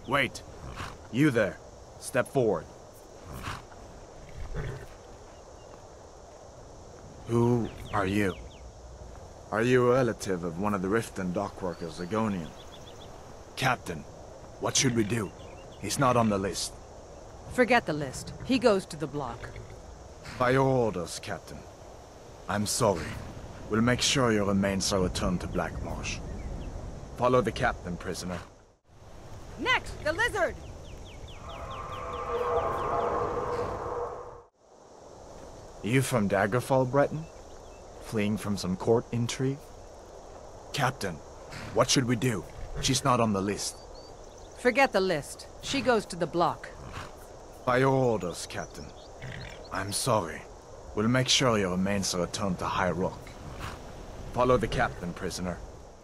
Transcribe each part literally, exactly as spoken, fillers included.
Wait. You there. Step forward. Who are you? Are you a relative of one of the Riften dockworkers, Agonian? Captain, what should we do? He's not on the list. Forget the list. He goes to the block. By your orders, Captain. I'm sorry. We'll make sure your remains are returned to Black Marsh. Follow the captain, prisoner. Next, the lizard! You from Daggerfall, Breton? Fleeing from some court intrigue? Captain, what should we do? She's not on the list. Forget the list. She goes to the block. By your orders, Captain. I'm sorry. We'll make sure your remains are returned to High Rock. Follow the captain, prisoner.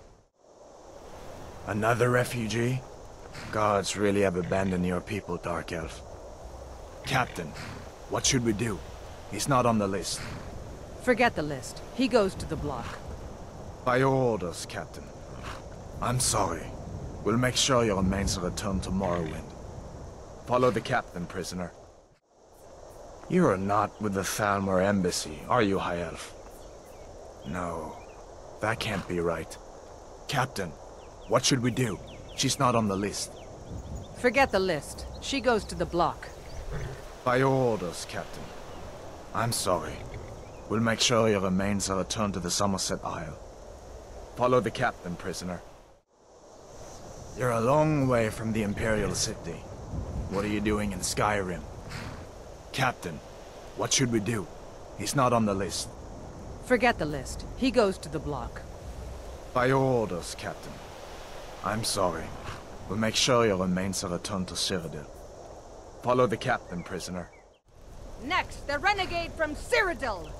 Another refugee? Gods really have abandoned your people, Dark Elf. Captain, what should we do? He's not on the list. Forget the list. He goes to the block. By your orders, Captain. I'm sorry. We'll make sure your remains are returned to Morrowind. Follow the captain, prisoner. You are not with the Thalmor embassy, are you, High Elf? No, that can't be right. Captain, what should we do? She's not on the list. Forget the list. She goes to the block. By your orders, Captain. I'm sorry. We'll make sure your remains are returned to the Somerset Isle. Follow the captain, prisoner. You're a long way from the Imperial City. What are you doing in Skyrim? Captain, what should we do? He's not on the list. Forget the list. He goes to the block. By your orders, Captain. I'm sorry. We'll make sure your remains are returned to Cyrodiil. Follow the captain, prisoner. Next, the renegade from Cyrodiil!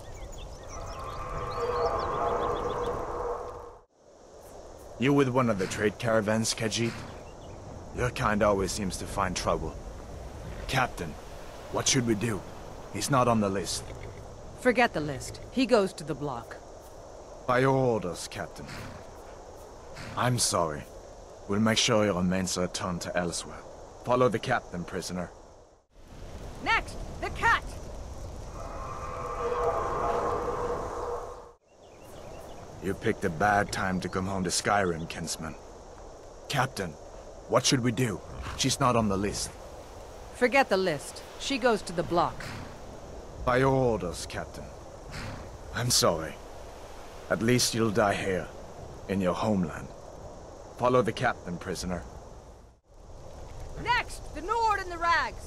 You with one of the trade caravans, Khajiit? Your kind always seems to find trouble. Captain, what should we do? He's not on the list. Forget the list. He goes to the block. By your orders, Captain. I'm sorry. We'll make sure your remains are returned to elsewhere. Follow the captain, prisoner. Next, the cat! You picked a bad time to come home to Skyrim, kinsman. Captain, what should we do? She's not on the list. Forget the list. She goes to the block. By your orders, Captain. I'm sorry. At least you'll die here, in your homeland. Follow the captain, prisoner. Next, the Nord and the Rags!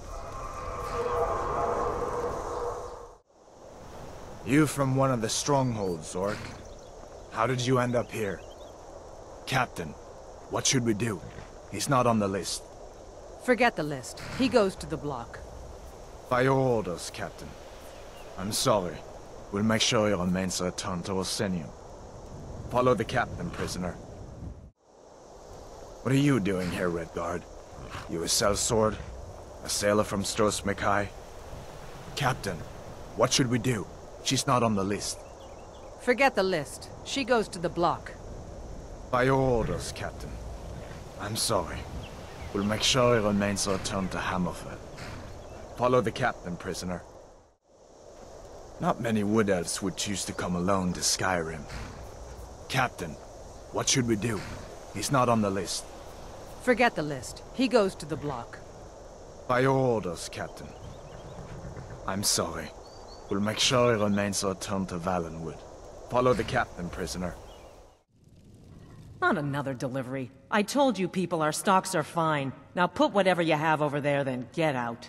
You from one of the strongholds, Zork. How did you end up here? Captain, what should we do? He's not on the list. Forget the list. He goes to the block. By your orders, Captain. I'm sorry. We'll make sure your remains are returned to Orsinium. Follow the captain, prisoner. What are you doing here, Redguard? You a sellsword? A sailor from Stros Mackay? Captain, what should we do? She's not on the list. Forget the list. She goes to the block. By your orders, Captain. I'm sorry. We'll make sure your remains are returned to Hammerfell. Follow the captain, prisoner. Not many wood elves would choose to come alone to Skyrim. Captain, what should we do? He's not on the list. Forget the list. He goes to the block. By your orders, Captain. I'm sorry. We'll make sure your remains are returned to Valenwood. Follow the captain, prisoner. Not another delivery. I told you people our stocks are fine. Now put whatever you have over there, then get out.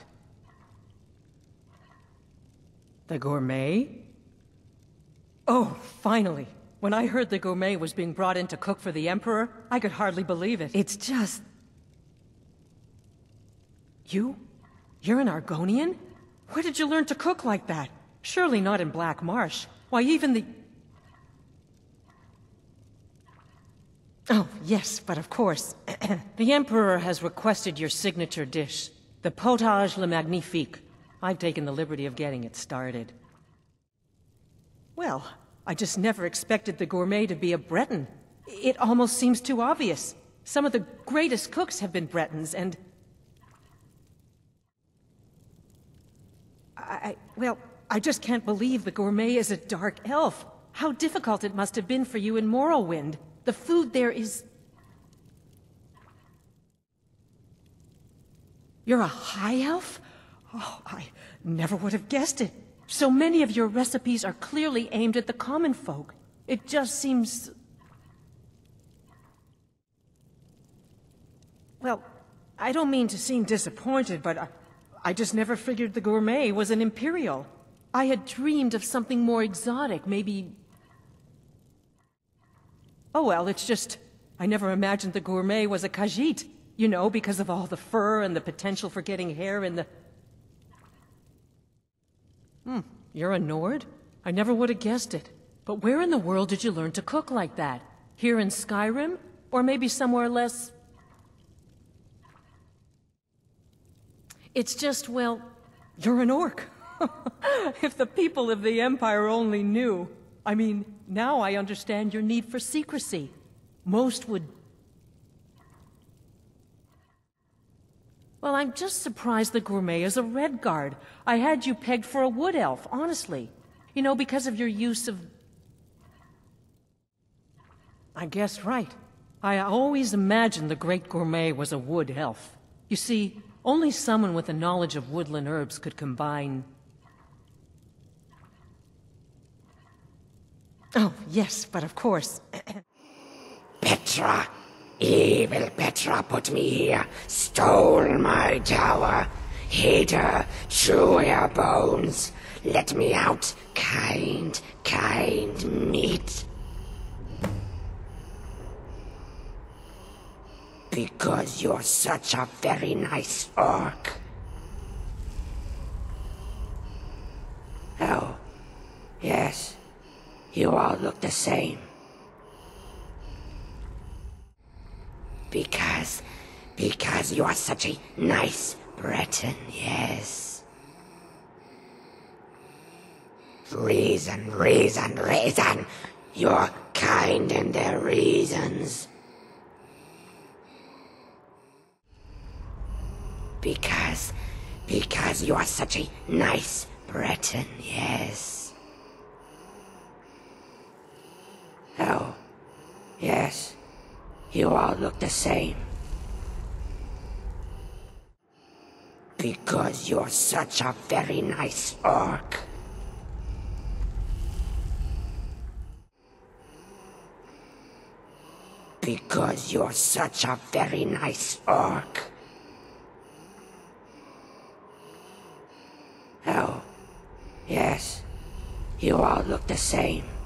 The gourmet? Oh, finally. When I heard the gourmet was being brought in to cook for the Emperor, I could hardly believe it. It's just... You? You're an Argonian? Where did you learn to cook like that? Surely not in Black Marsh. Why, even the... Oh, yes, but of course. The Emperor has requested your signature dish, the Potage le Magnifique. I've taken the liberty of getting it started. Well, I just never expected the gourmet to be a Breton. It almost seems too obvious. Some of the greatest cooks have been Bretons, and... I, I... well, I just can't believe the gourmet is a dark elf. How difficult it must have been for you in Morrowind. The food there is... You're a high elf? Oh, I never would have guessed it. So many of your recipes are clearly aimed at the common folk. It just seems... Well, I don't mean to seem disappointed, but I, I just never figured the gourmet was an imperial. I had dreamed of something more exotic, maybe... Oh well, it's just... I never imagined the gourmet was a Khajiit. You know, because of all the fur and the potential for getting hair in the... Hmm, you're a Nord? I never would have guessed it. But where in the world did you learn to cook like that? Here in Skyrim? Or maybe somewhere less... It's just, well, you're an orc. If the people of the Empire only knew. I mean, now I understand your need for secrecy. Most would... Well, I'm just surprised the gourmet is a Redguard. I had you pegged for a wood elf, honestly. You know, because of your use of... I guess right. I always imagined the great gourmet was a wood elf. You see, only someone with a knowledge of woodland herbs could combine... Oh, yes, but of course... Petra! Evil Petra put me here, stole my tower, hid her, chew her bones. Let me out, kind, kind meat. Because you're such a very nice orc. Oh, yes, you all look the same. Because, because you are such a nice Breton, yes. Reason, reason, reason. You're kind in their reasons. Because, because you are such a nice Breton, yes. Oh, yes. You all look the same. Because you're such a very nice orc. Because you're such a very nice orc. Oh, yes. You all look the same.